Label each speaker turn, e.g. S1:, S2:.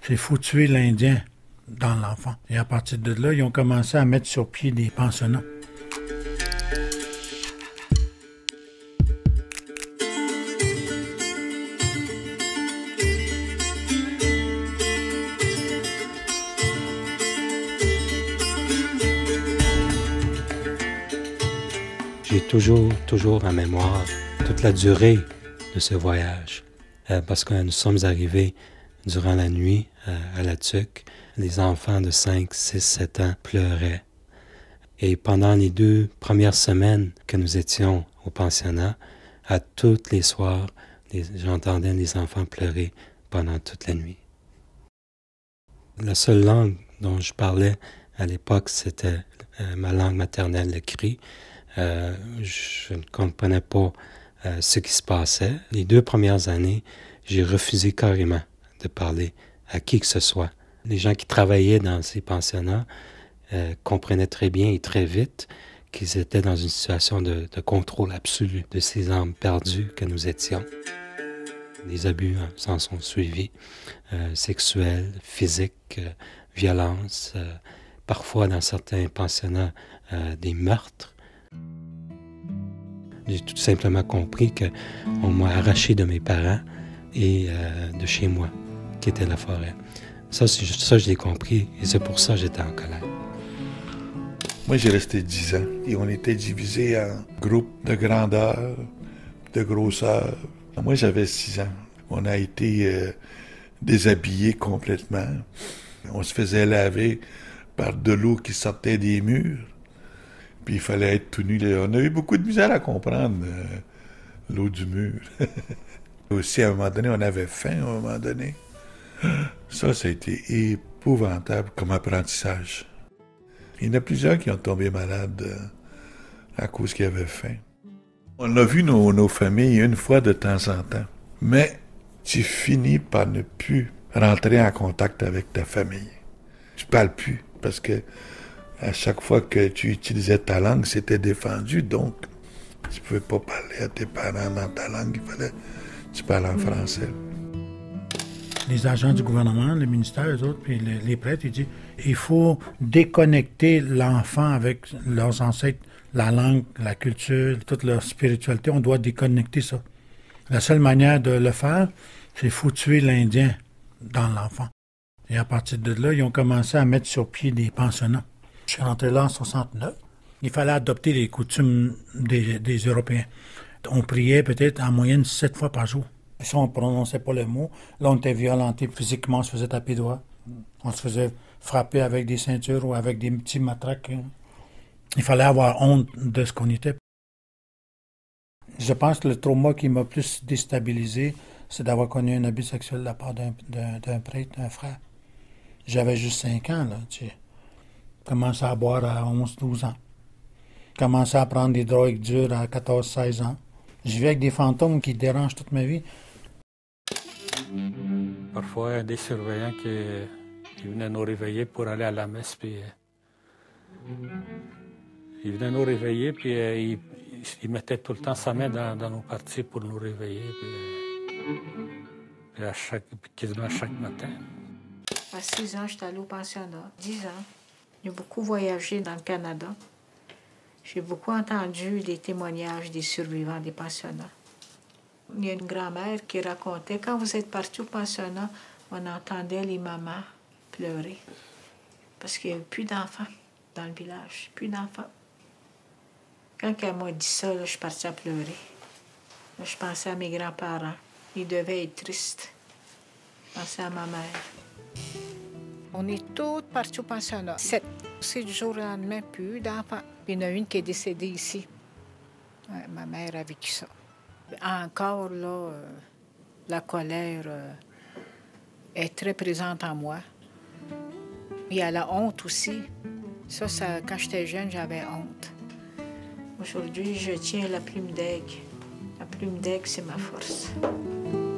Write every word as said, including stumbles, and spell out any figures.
S1: c'est « faut tuer l'Indien » dans l'enfant. Et à partir de là, ils ont commencé à mettre sur pied des pensionnats.
S2: J'ai toujours, toujours en mémoire toute la durée de ce voyage, euh, parce que nous sommes arrivés durant la nuit euh, à La Tuque. Les enfants de cinq, six, sept ans pleuraient. Et pendant les deux premières semaines que nous étions au pensionnat, à tous les soirs, les, j'entendais les enfants pleurer pendant toute la nuit. La seule langue dont je parlais à l'époque, c'était euh, ma langue maternelle, le cri. Euh, je ne comprenais pas euh, ce qui se passait. Les deux premières années, j'ai refusé carrément de parler à qui que ce soit. Les gens qui travaillaient dans ces pensionnats euh, comprenaient très bien et très vite qu'ils étaient dans une situation de, de contrôle absolu de ces âmes perdues que nous étions. Les abus hein, s'en sont suivis, euh, sexuels, physiques, euh, violences, euh, parfois dans certains pensionnats, euh, des meurtres. J'ai tout simplement compris qu'on m'a arraché de mes parents et euh, de chez moi, qui était la forêt. Ça, ça je l'ai compris et c'est pour ça que j'étais en colère.
S3: Moi, j'ai resté dix ans et on était divisés en groupes de grandeur, de grosseur. Moi, j'avais six ans. On a été euh, déshabillés complètement. On se faisait laver par de l'eau qui sortait des murs. Puis il fallait être tout nu. On a eu beaucoup de misère à comprendre euh, l'eau du mur. Aussi, à un moment donné, on avait faim, à un moment donné. Ça, ça a été épouvantable comme apprentissage. Il y en a plusieurs qui ont tombé malades euh, à cause qu'ils avaient faim. On a vu nos, nos familles une fois de temps en temps. Mais tu finis par ne plus rentrer en contact avec ta famille. Tu parles plus parce que à chaque fois que tu utilisais ta langue, c'était défendu, donc tu ne pouvais pas parler à tes parents dans ta langue, il fallait que tu parles en français.
S1: Les agents du gouvernement, le ministère, eux autres, puis les, les prêtres, ils disent il faut déconnecter l'enfant avec leurs ancêtres, la langue, la culture, toute leur spiritualité, on doit déconnecter ça. La seule manière de le faire, c'est « faut tuer l'Indien » dans l'enfant. Et à partir de là, ils ont commencé à mettre sur pied des pensionnats. Je suis rentré là en soixante-neuf. Il fallait adopter les coutumes des, des Européens. On priait peut-être en moyenne sept fois par jour. Si on ne prononçait pas le mot, là, on était violenté physiquement, on se faisait taper droit. On se faisait frapper avec des ceintures ou avec des petits matraques. Il fallait avoir honte de ce qu'on était. Je pense que le trauma qui m'a plus déstabilisé, c'est d'avoir connu un abus sexuel de la part d'un, d'un, d'un prêtre, d'un frère. J'avais juste cinq ans, là, tu sais. Commencé à boire à onze douze ans. Commencé à prendre des drogues dures à quatorze seize ans. Je vis avec des fantômes qui dérangent toute ma vie.
S4: Parfois, il y a des surveillants qui, qui venaient nous réveiller pour aller à la messe. Puis, ils venaient nous réveiller, puis ils, ils mettaient tout le temps sa main dans, dans nos parties pour nous réveiller. Puis, puis à chaque, quasiment à chaque matin.
S5: À six ans, j'étais allée au pensionnat. dix ans. J'ai beaucoup voyagé dans le Canada. J'ai beaucoup entendu les témoignages des survivants des pensionnats. Il y a une grand-mère qui racontait, quand vous êtes partis au pensionnat, on entendait les mamans pleurer. Parce qu'il n'y avait plus d'enfants dans le village, plus d'enfants. Quand elle m'a dit ça, là, je suis partie à pleurer. Là, je pensais à mes grands-parents. Ils devaient être tristes. Je pensais à ma mère. On est toutes parties au pensionnat. Sept. C'est du jour au lendemain, plus d'enfants. Puis il y en a une qui est décédée ici. Ouais, ma mère a vécu ça. Encore, là, euh, la colère euh, est très présente en moi. Il y a la honte aussi. Ça, ça quand j'étais jeune, j'avais honte. Aujourd'hui, je tiens la plume d'aigle. La plume d'aigle, c'est ma force.